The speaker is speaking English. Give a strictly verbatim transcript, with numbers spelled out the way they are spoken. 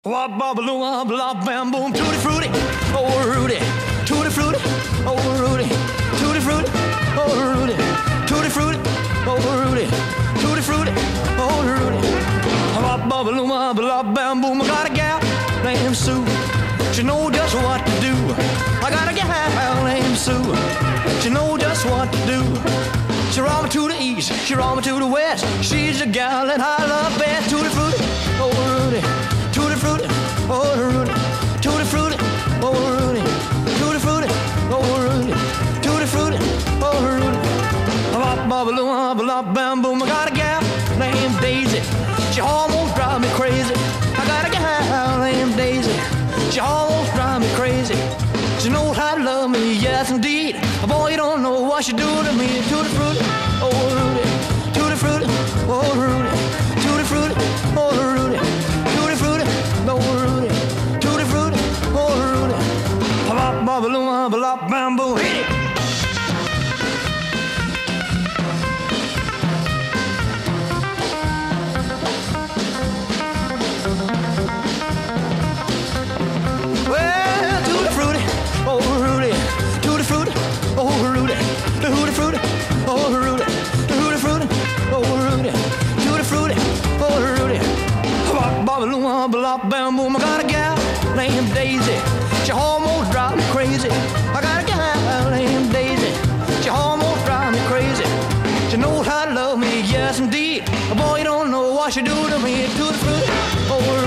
Wop bobble wop bop bam boom tutti frutti, oh Rudy, tutti frutti, oh Rudy, tutti frutti, oh Rudy, tutti frutti, oh Rudy, tutti frutti, oh Rudy. Wop bobble wop bop bam boom. I got a gal named Sue, she know just what to do. I got a gal named Sue, she know just what to do. She roll me to the east, she roll me to the west. She's a gal that I love best. Tutti frutti, oh Rudy. Tutti frutti, oh Rudy, tutti frutti, oh Rudy, tutti frutti, oh Rudy, tutti frutti, oh Rudy. Bop bop bop bop bam boom. I got a gal named Daisy, she almost drives me crazy. I got a gal named Daisy, she almost drives me crazy. She knows how to love me, yes indeed. Boy, you don't know what she do to me. Tutti frutti, oh Rudy, tutti frutti, oh Rudy, tutti frutti, oh Rudy. No Rudy, tutti frutti, oh Rudy. Bop bop bop bop bam boom. Hit it. Well, tutti frutti, oh Rudy, tutti frutti, oh Rudy, tutti frutti, oh Rudy, tutti frutti, oh Rudy, tutti frutti, oh Rudy. Bop bop bop bop bam boom. I got a gal named Daisy, she almost drives me crazy. I got a gal named Daisy, she almost drives me crazy. She knows how to love me, yes indeed. Boy, you don't know what she do to me. Tutti frutti, oh